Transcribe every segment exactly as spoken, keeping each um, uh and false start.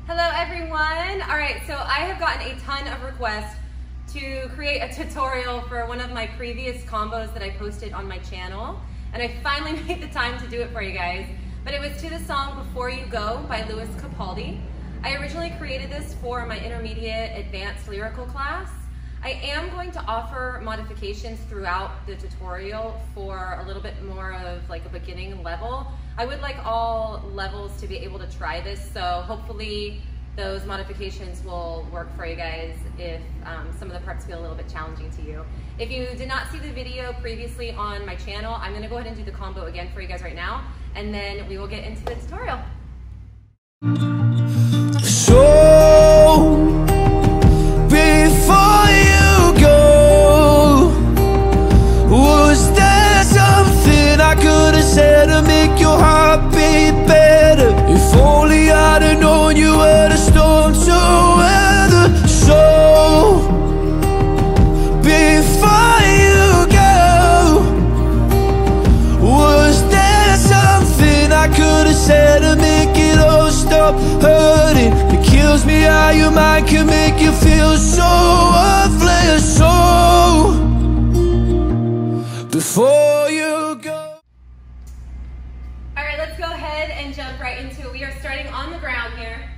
Hello everyone. All right, so I have gotten a ton of requests to create a tutorial for one of my previous combos that I posted on my channel, and I finally made the time to do it for you guys. But it was to the song Before You Go by Capaldi. I originally created this for my intermediate advanced lyrical class. I am going to offer modifications throughout the tutorial for a little bit more of like a beginning level. I would like all levels to be able to try this, so hopefully those modifications will work for you guys if um, some of the parts feel a little bit challenging to you. If you did not see the video previously on my channel, I'm gonna go ahead and do the combo again for you guys right now, and then we will get into the tutorial. So, before you go, was there something I could have said to make your heart beat better? If only I'd have known you were the storm to weather. So, before you go, was there something I could have said to make it all stop hurting? It kills me how your mind can make you feel so worthless. So, before you go. All right, let's go ahead and jump right into it. We are starting on the ground here.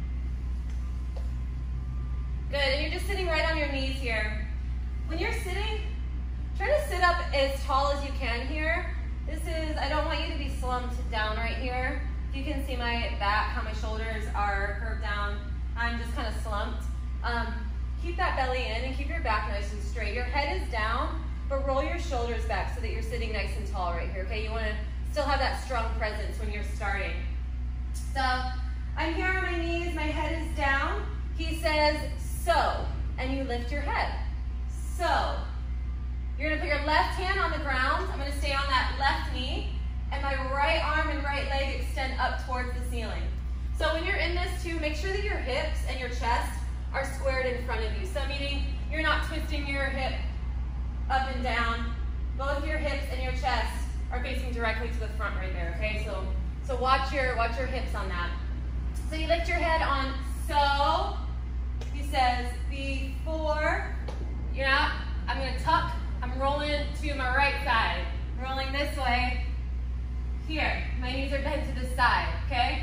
Good, and you're just sitting right on your knees here. When you're sitting, try to sit up as tall as you can here. This is, I don't want you to be slumped down right here. You can see my back, how my shoulders are curved down. I'm just kind of slumped. Um, keep that belly in and keep your back nice and straight. Your head is down, but roll your shoulders back so that you're sitting nice and tall right here, okay? You want to still have that strong presence when you're starting. So I'm here on my knees, my head is down. He says, so, and you lift your head. So, you're gonna put your left hand on the ground. I'm gonna stay on that left knee, and my right arm and right leg extend up towards the ceiling. So when you're in this too, make sure that your hips and your chest are squared in front of you. So meaning you're not twisting your hip up and down. Both your hips and your chest are facing directly to the front right there, okay? So so watch your watch your hips on that. So you lift your head on so. He says before. You're not, I'm gonna tuck, I'm rolling to my right side. Rolling this way. Here, my knees are bent to the side, okay?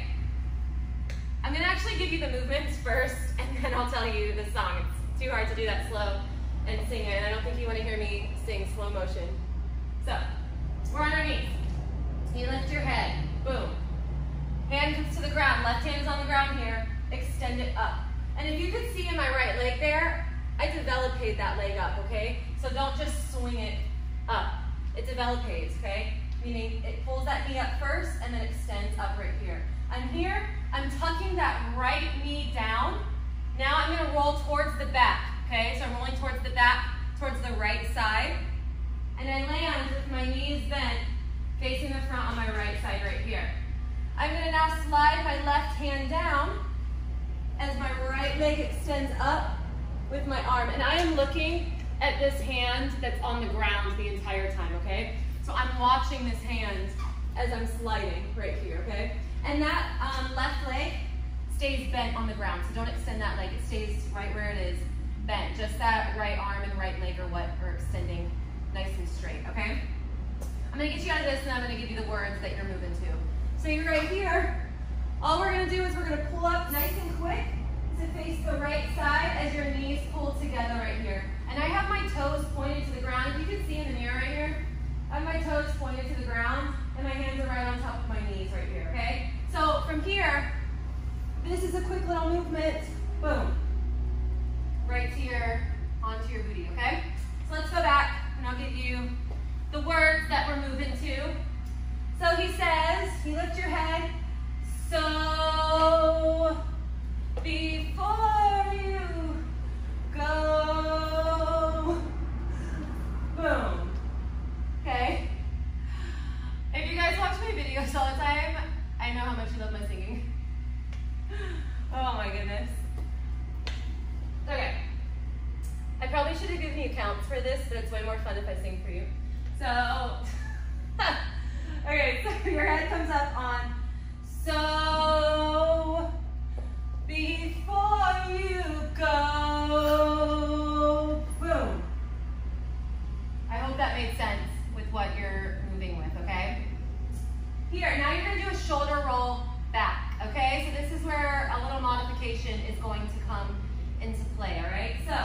I'm gonna actually give you the movements first, and then I'll tell you the song. It's too hard to do that slow and sing it, and I don't think you wanna hear me sing slow motion. So, we're on our knees. You lift your head, boom. Hand comes to the ground, left hand is on the ground here, extend it up. And if you could see in my right leg there, I developed that leg up, okay? So don't just swing it up. It develops, okay? Meaning it pulls that knee up first and then extends up right here. I'm here, I'm tucking that right knee down. Now I'm gonna roll towards the back, okay? So I'm rolling towards the back, towards the right side. And I land with my knees bent, facing the front on my right side right here. I'm gonna now slide my left hand down as my right leg extends up with my arm. And I am looking at this hand that's on the ground the entire time, okay? So I'm watching this hand as I'm sliding right here, okay? And that um, left leg stays bent on the ground, so don't extend that leg. It stays right where it is, bent. Just that right arm and right leg are what are extending nice and straight, okay? I'm gonna get you out of this and I'm gonna give you the words that you're moving to. So you're right here. All we're gonna do is we're gonna pull up nice and quick to face the right side as your knees pull together right here. And I have my toes pointed to the ground. If you can see in the mirror right here, I have my toes pointed to the ground and my hands are right on top of my knees right here, okay? So from here, this is a quick little movement, boom, right to your, onto your booty, okay? So let's go back and I'll give you the words that we're moving to. So he says, you lift your head, so before you go, boom, okay? If you guys watch my videos all the time, I know how much you love my singing. Oh my goodness. Okay, I probably should have given you counts for this, but it's way more fun if I sing for you. So, okay, so your head comes up on, so, be modification is going to come into play, all right? So,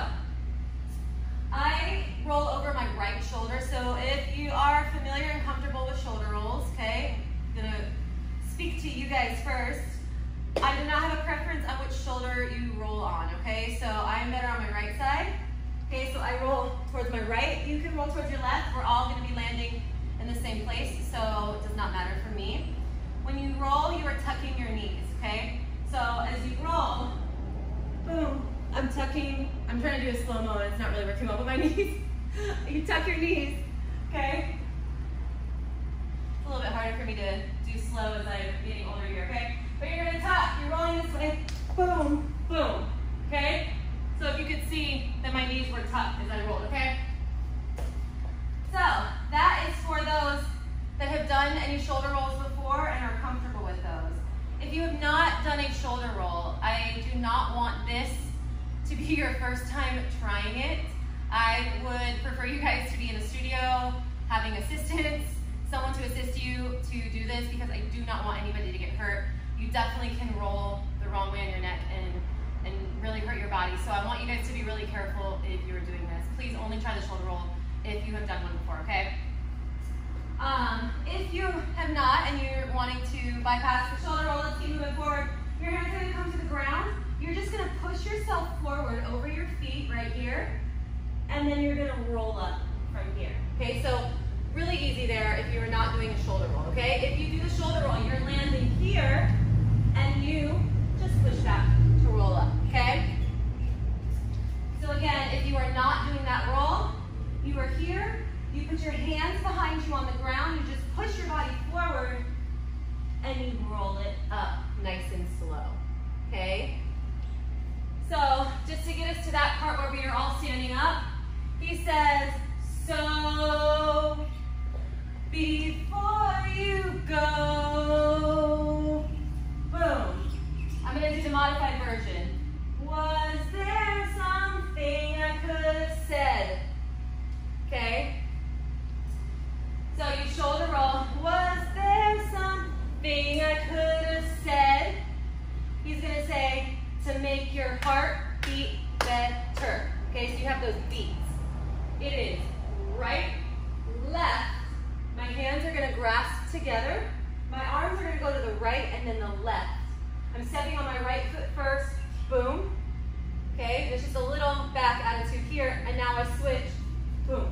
I roll over my right shoulder. So if you are familiar and comfortable with shoulder rolls, okay, I'm gonna speak to you guys first. I do not have a preference on which shoulder you roll on, okay? So I'm better on my right side. Okay, so I roll towards my right. You can roll towards your left. We're all gonna be landing in the same place, so it does not matter for me. When you roll, you are tucking your knees, okay? So as you roll, boom, I'm tucking, I'm trying to do a slow-mo and it's not really working well with my knees. You tuck your knees, okay? It's a little bit harder for me to do slow as I'm getting older here, okay? But you're gonna tuck, you're rolling this way, boom, boom, okay? So if you could see that my knees were tucked as I rolled, okay? So that is for those that have done any shoulder rolls before and are comfortable with those. If you have not done a shoulder roll, I do not want this to be your first time trying it. I would prefer you guys to be in the studio, having assistance, someone to assist you to do this, because I do not want anybody to get hurt. You definitely can roll the wrong way on your neck and, and really hurt your body. So I want you guys to be really careful if you're doing this. Please only try the shoulder roll if you have done one before, okay? Um, if you have not and you're wanting to bypass the shoulder roll, let's keep moving forward. Your hands are going to come to the ground. You're just going to push yourself forward over your feet right here, and then you're going to roll up from here. Okay, so really easy there if you're not doing a shoulder roll, okay? If you do the shoulder roll, you're landing here, and you just push back to roll up, okay? So again, if you are not doing that roll, you are here, you put your hands behind you on the ground, you just push your body forward, and you roll it up nice and slow, okay? So just to get us to that part where we are all standing up, he says, so before you go, boom. I'm gonna do the modified version. Was there something I could have said? Okay? So you shoulder roll. Was there something I could have said? He's gonna say, to make your heart beat better. Okay, so you have those beats. It is right, left. My hands are gonna grasp together. My arms are gonna go to the right and then the left. I'm stepping on my right foot first, boom. Okay, there's just a little back attitude here, and now I switch, boom.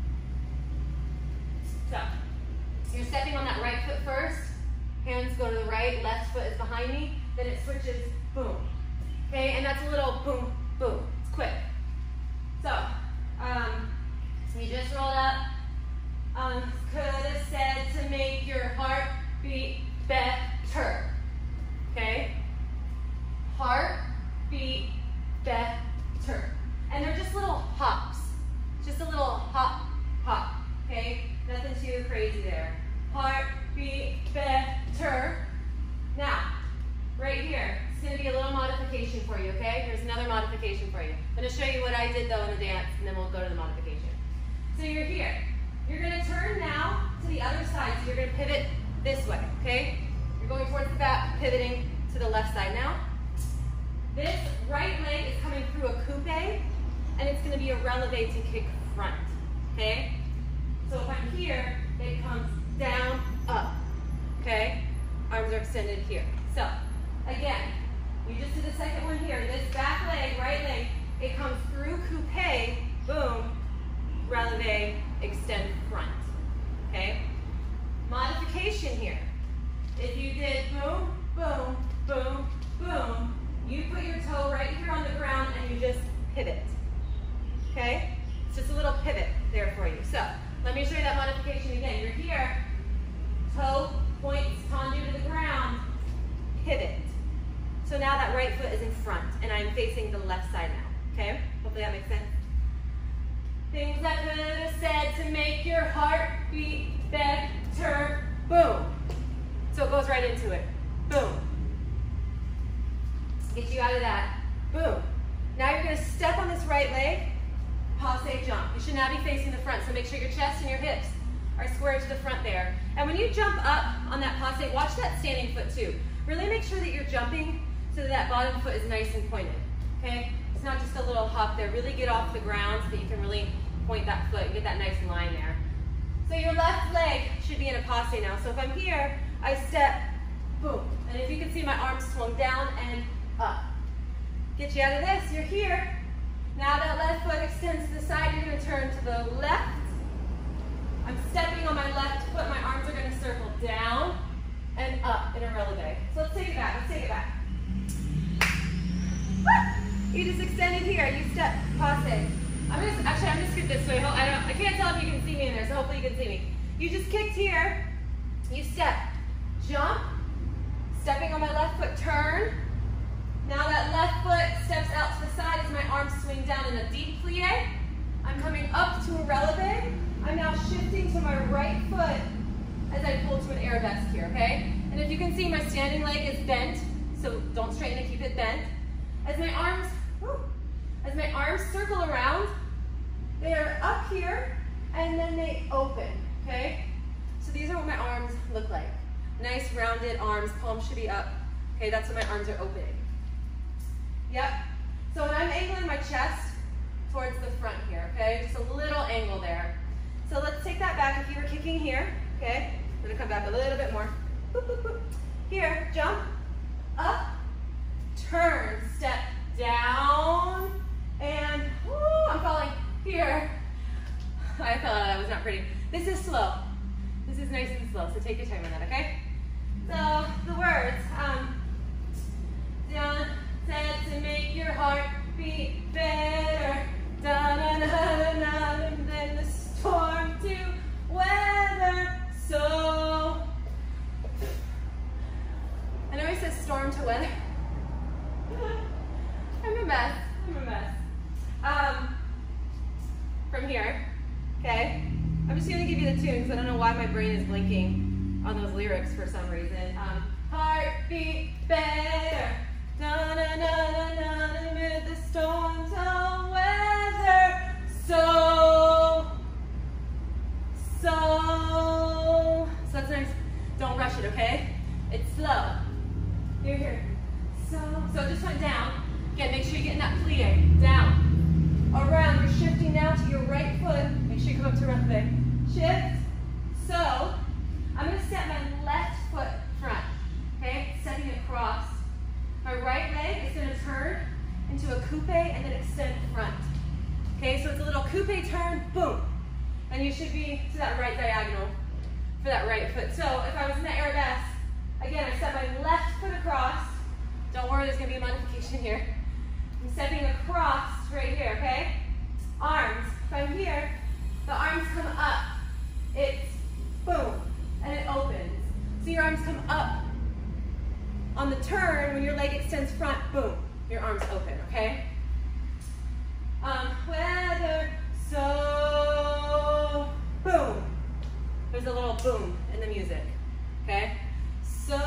So, you're stepping on that right foot first, hands go to the right, left foot is behind me, then it switches, boom. Okay, and that's a little boom, boom, it's quick. So, um, you just rolled up, um, could have said to make your heart beat better. Okay? Heart beat better. And they're just little hops. Just a little hop, hop. Okay? Nothing too crazy there. Heart beat better. Now, right here, it's going to be a little modification for you, okay? Here's another modification for you. I'm going to show you what I did, though, in the dance, and then we'll go to the modification. So you're here. You're going to turn now to the other side, so you're going to pivot this way, okay? You're going towards the back, pivoting to the left side now. This right leg is coming through a coupe, and it's going to be a releve to kick front, okay? So if I'm here, it comes down, up, okay? Arms are extended here. So, again, we just did the second one here. This back leg, right leg, it comes through coupe, boom, releve, extend front, okay? Modification here. If you did boom, boom, boom, boom, you put your toe right here on the ground and you just pivot, okay? It's just a little pivot there for you. So, let me show you that modification again. You're here, toe points condu to the ground, pivot. So now that right foot is in front and I'm facing the left side now, okay? Hopefully that makes sense. Things I could have said to make your heart beat better, boom. So it goes right into it, boom. Get you out of that, boom. Now you're gonna step on this right leg, passe jump. You should now be facing the front, so make sure your chest and your hips are square to the front there. And when you jump up on that passe, watch that standing foot too. Really make sure that you're jumping so that, that bottom foot is nice and pointed, okay? It's not just a little hop there. Really get off the ground so that you can really point that foot and get that nice line there. So your left leg should be in a passe now. So if I'm here, I step, boom. And if you can see my arms swung down and up. Get you out of this, you're here. Now that left foot extends to the side, you're gonna turn to the left. I'm stepping on my left foot, my arms are gonna circle down and up in a releve. So let's take it back, let's take it back. You just extended here, you step, passe. I'm gonna, actually, I'm gonna scoot this way. I don't, I can't tell if you can see me in there, so hopefully you can see me. You just kicked here, you step, jump, stepping on my left foot, turn. Now that left foot steps out to the side as my arms swing down in a deep plie. I'm coming up to a releve. I'm now shifting to my right foot as I pull to an arabesque here, okay? And if you can see, my standing leg is bent, so don't straighten it, keep it bent. As my arms, whew, as my arms circle around, they are up here and then they open, okay? So these are what my arms look like. Nice rounded arms, palms should be up. Okay, that's when my arms are opening. Yep. So when I'm angling my chest towards the front here, okay? Just a little angle there. So let's take that back. If you were kicking here, okay? I'm gonna come back a little bit more. Boop, boop, boop. Here, jump, up, turn, step down, and woo, I'm falling here. I felt that was not pretty. This is slow. This is nice and slow, so take your time on that, okay? So the words, um, John said to make your heart beat better, da na na na na, and then the storm to weather. So I know he says storm to weather. I'm a mess. I'm a mess. Um, from here, okay. I'm just gonna give you the tune because I don't know why my brain is blinking on those lyrics for some reason. Um, heartbeat better, da na na na na, amid the storms of weather. So, so, so that's nice. Don't rush it, okay? It's slow. You're here. So, so it just went down. Again, make sure you get in that plie. Down. Around. You're shifting now to your right foot. Make sure you come up to releve. Shift. So, I'm going to step my left foot front. Okay? Stepping across. My right leg is going to turn into a coupe and then extend front. Okay? So it's a little coupe turn. Boom. And you should be to that right diagonal for that right foot. So if I was in that arabesque, again, I step my left foot across. Don't worry, there's going to be a modification here. I'm stepping across right here, okay? Arms. If I'm here, the arms come up. It's boom, and it opens. So your arms come up. On the turn, when your leg extends front, boom, your arms open, okay? Um, weather, so, boom. There's a little boom in the music, okay? So,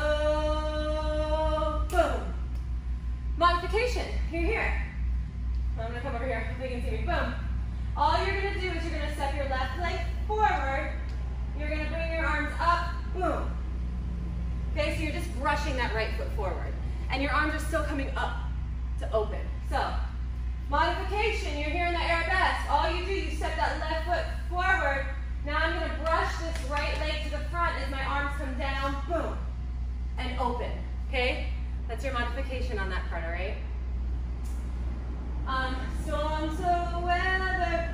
boom. Modification, you're here. I'm gonna come over here, hopefully you can see me, boom. All you're gonna do is you're gonna step your left leg forward, you're gonna bring your arms up, boom. Okay, so you're just brushing that right foot forward. And your arms are still coming up to open. So, modification, you're here in the arabesque. All you do, you step that left foot forward. Now I'm gonna brush this right leg to the front as my arms come down, boom, and open, okay? That's your modification on that part, all right? Um, storm, so weather,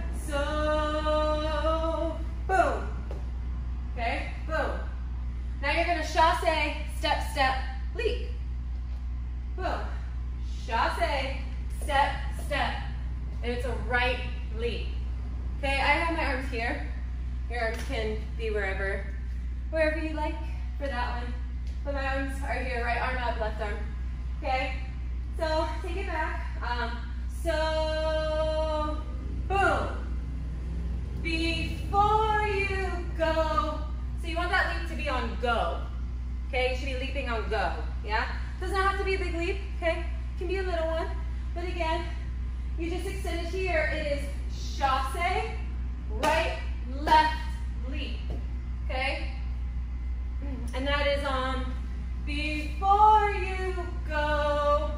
so, boom. Okay, boom. Now you're gonna chasse, step, step, leap. Boom. Chasse, step, step. And it's a right leap. Okay, I have my arms here. Your arms can be wherever, wherever you like for that one. But my arms are here, right arm up, left arm. Okay, so take it back. Um, so, boom. Before you go, so you want that leap to be on go. Okay, you should be leaping on go, yeah? Does not have to be a big leap, okay? It can be a little one. But again, you just extend it here. It is chasse, right, left, leap, okay? And that is on before you go.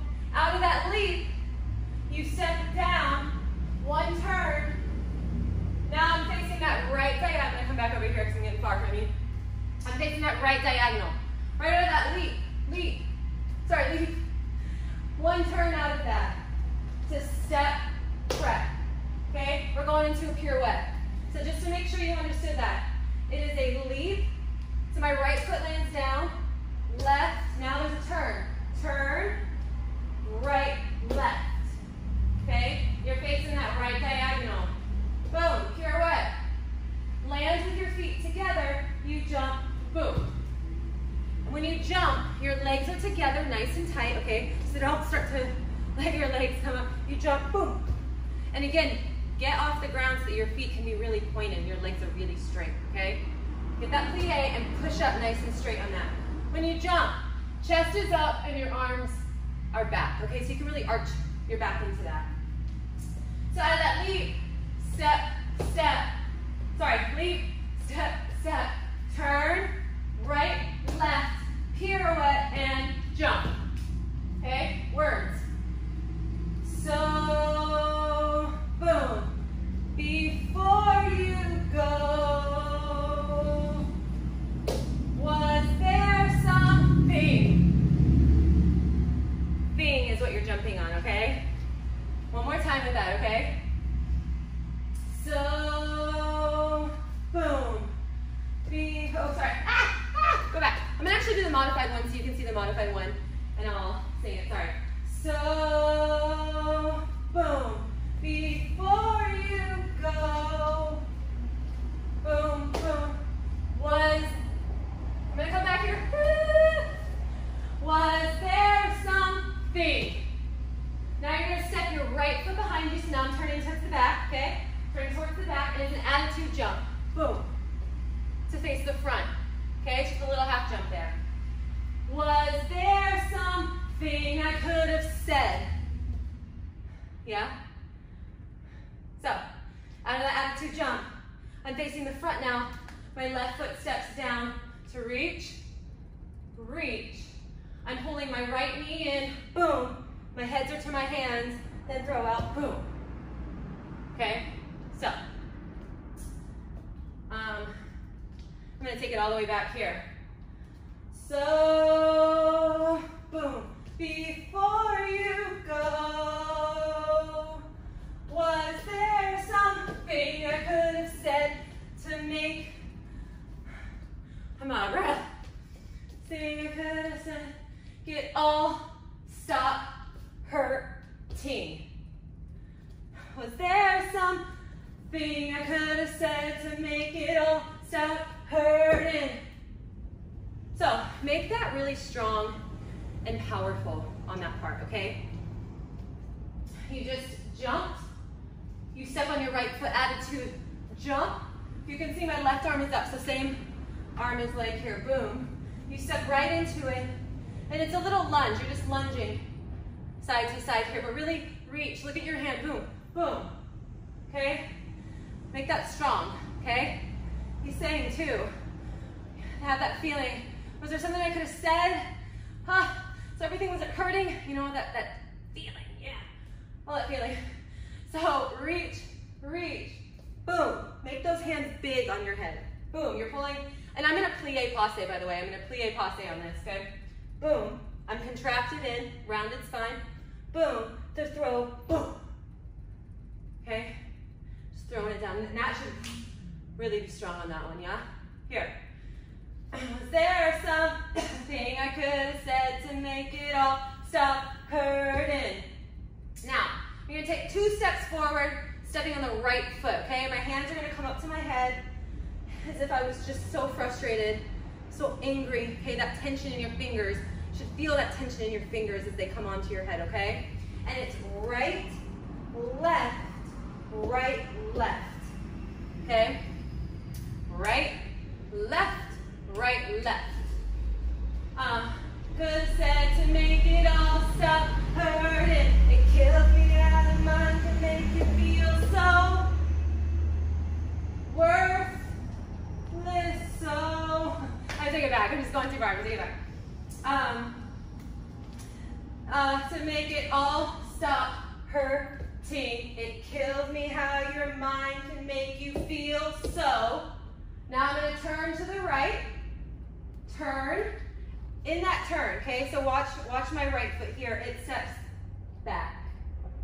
one turn out of that to step, prep. Okay, we're going into a pirouette. So just to make sure you understood that, it is a leap. So my right foot lands down, left, now there's a turn. Turn, right, left. Okay, you're facing that right diagonal. Boom, pirouette. Land with your feet together, you jump, boom. And when you jump, your legs are together nice and tight, okay? So don't start to let your legs come up. You jump, boom. And again, get off the ground so that your feet can be really pointed, your legs are really straight, okay? Get that plie and push up nice and straight on that. When you jump, chest is up and your arms are back, okay? So you can really arch your back into that. So out of that leap, step, step, sorry, leap, step, step, turn, right, left, pirouette, and jump. Okay, words. So, boom. Before you go, was there something? Thing is what you're jumping on, okay? One more time with that, okay? So, boom. Be, oh, sorry. Ah, ah, go back. I'm going to actually do the modified one so you can see the modified one, and I'll say it, sorry. So, boom. Before you go, boom, boom. Was, I'm going to come back here. Was there something? Now you're going to step your right foot behind you, so now I'm turning towards the back, okay? Turning towards the back, and it's an attitude jump. Boom. To face the front, okay? Just a little half jump there. Was there something I could have said? Yeah? So, out of that attitude jump, I'm facing the front now. My left foot steps down to reach, reach. I'm pulling my right knee in, boom. My heads are to my hands, then throw out, boom. Okay, so, um, I'm gonna take it all the way back here. So, boom. Before you go, was there something I could have said to make, I'm out of breath. Thing I could have said, get all, stop, hurting. Was there something I could have said to make it all stop hurting? So make that really strong and powerful on that part, okay? You just jumped. You step on your right foot, attitude, jump. You can see my left arm is up, so same arm is leg here, boom. You step right into it, and it's a little lunge. You're just lunging side to side here, but really reach. Look at your hand, boom, boom, okay? Make that strong, okay? He's saying too, have that feeling. Was there something I could have said? Huh? So everything was hurting? You know, that, that feeling, yeah. All that feeling. So reach, reach, boom. Make those hands big on your head. Boom, you're pulling, and I'm in a plie passe, by the way. I'm in a plie passe on this, okay? Boom, I'm contracted in, rounded spine. Boom, to throw, boom. Okay? Just throwing it down. And that should really be strong on that one, yeah? Here. Was there something I could have said to make it all stop hurting? Now, you're gonna take two steps forward, stepping on the right foot, okay? My hands are gonna come up to my head as if I was just so frustrated, so angry, okay? That tension in your fingers. You should feel that tension in your fingers as they come onto your head, okay? And it's right, left, right, left, okay? Right, left, right, left. Um, could have said to make it all stop hurting. It kills me out of mind to make you feel so worthless. So I take it back. I'm just going too far. I'm take it back. Um, uh, to make it all stop hurting. It kills me how your mind can make you feel so. Now I'm going to turn to the right. Turn. In that turn, okay? So watch, watch my right foot here. It steps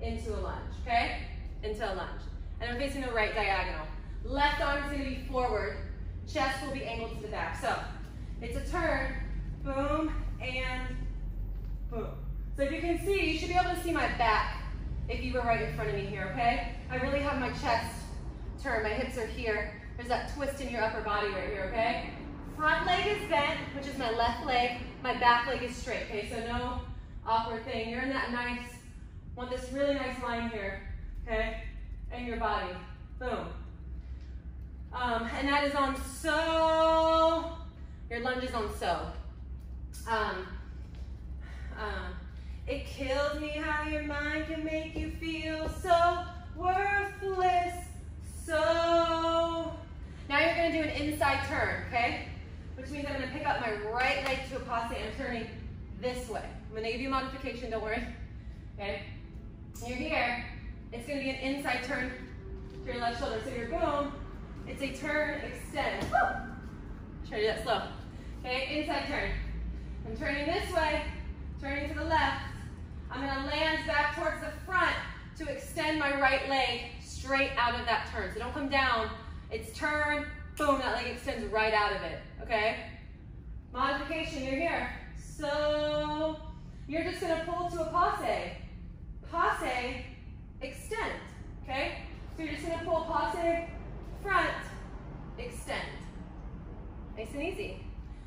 into a lunge, okay? Into a lunge. And I'm facing the right diagonal. Left arm's gonna be forward, chest will be angled to the back. So it's a turn, boom, and boom. So if you can see, you should be able to see my back if you were right in front of me here, okay? I really have my chest turned, my hips are here. There's that twist in your upper body right here, okay? Front leg is bent, which is my left leg. My back leg is straight, okay? So no awkward thing. You're in that nice, want this really nice line here, okay? And your body, boom. Um, and that is on so, your lunge is on so. Um, um, it kills me how your mind can make you feel so worthless, so. Now you're gonna do an inside turn, okay? Which means I'm gonna pick up my right leg to a passe and I'm turning this way. I'm gonna give you a modification, don't worry, okay? You're here, it's gonna be an inside turn to your left shoulder. So you're boom, it's a turn, extend. Woo! Try to do that slow. Okay, inside turn. I'm turning this way, turning to the left. I'm gonna land back towards the front to extend my right leg straight out of that turn. So don't come down, it's turn, boom, that leg extends right out of it, okay? Modification, you're here. So, you're just gonna pull to a passe. Passe, extend, okay? So you're just gonna pull passe, front, extend. Nice and easy.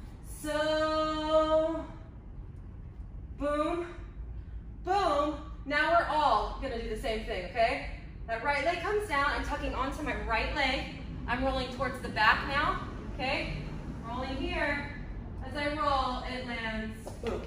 So, boom, boom. Now we're all gonna do the same thing, okay? That right leg comes down, I'm tucking onto my right leg. I'm rolling towards the back now, okay? Rolling here. As I roll, it lands, boom.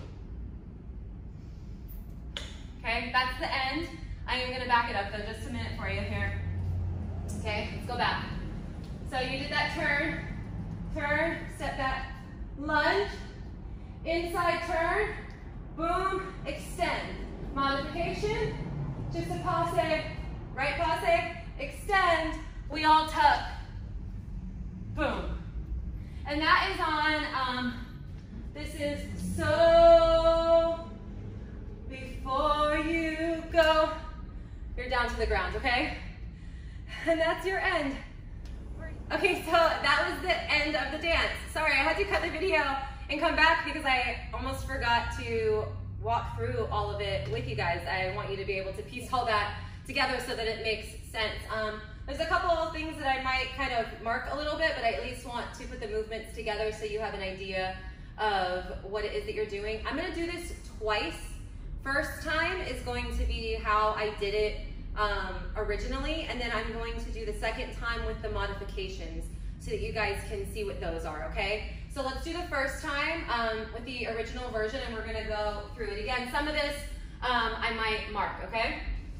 Okay, that's the end. I am gonna back it up though, just a minute for you here. Okay, let's go back. So you did that turn, turn, step back, lunge, inside turn, boom, extend. Modification, just a passe, right passe, extend, we all tuck, boom. And that is on, um, this is so, before you go, you're down to the ground, okay? And that's your end. Okay, so that was the end of the dance. Sorry, I had to cut the video and come back because I almost forgot to walk through all of it with you guys. I want you to be able to piece all that together so that it makes sense. Um, there's a couple of things that I might kind of mark a little bit, but I at least want to put the movements together so you have an idea of what it is that you're doing. I'm gonna do this twice. First time is going to be how I did it um, originally, and then I'm going to do the second time with the modifications so that you guys can see what those are, okay? So let's do the first time um, with the original version, and we're gonna go through it again. Some of this um, I might mark, okay?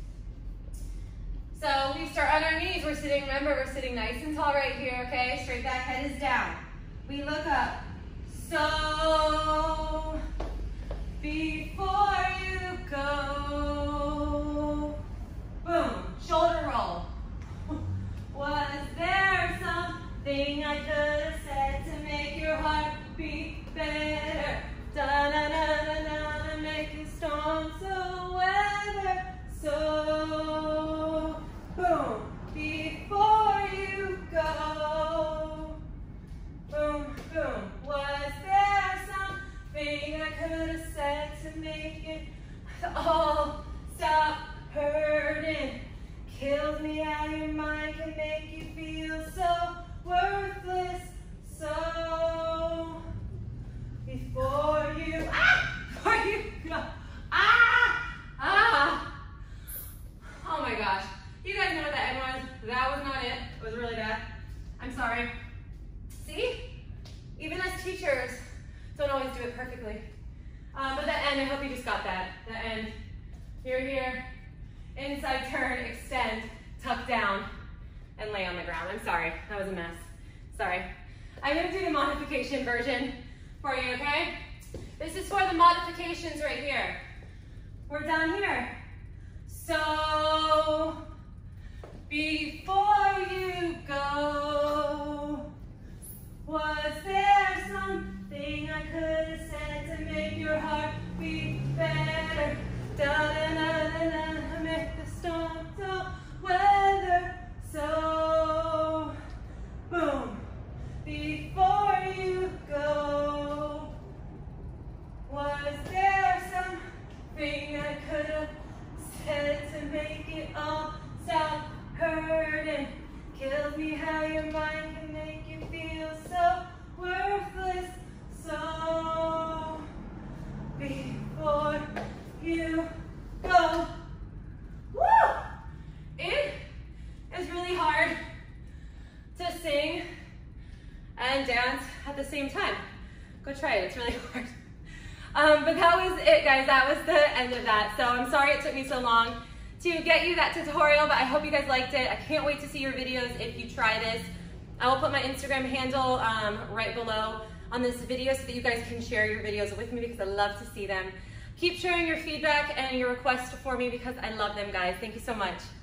So we start on our knees. We're sitting, remember, we're sitting nice and tall right here, okay? Straight back, head is down. We look up. So, before you go, boom, shoulder roll. Was there something I could have said to make your heart beat better? Da-na-na-na-na, make the storm so weather. So, boom, before you go, boom, boom. Was there something I could have said to make it all stop hurting? Kills me how your mind can make you feel so worthless. So, before you, ah, before you go, ah, ah. Oh my gosh. You guys know what that end was. That was not it. It was really bad. I'm sorry. See? Even as teachers, don't always do it perfectly. Um, but that end, I hope you just got that. That end. You're here. Inside turn, extend, tuck down, and lay on the ground. I'm sorry. That was a mess. Sorry. I'm going to do the modification version for you, okay? This is for the modifications right here. We're down here. So, before you go, was there something I could have said to make your heart beat better? Da-da-da-da-da, make the tells me how your mind can make you feel so worthless. So before you go, woo! It is really hard to sing and dance at the same time. Go try it, it's really hard. Um, but that was it, guys. That was the end of that. So I'm sorry it took me so long to get you that tutorial, but I hope you guys liked it. I can't wait to see your videos if you try this. I will put my Instagram handle um, right below on this video so that you guys can share your videos with me because I love to see them. Keep sharing your feedback and your requests for me because I love them, guys. Thank you so much.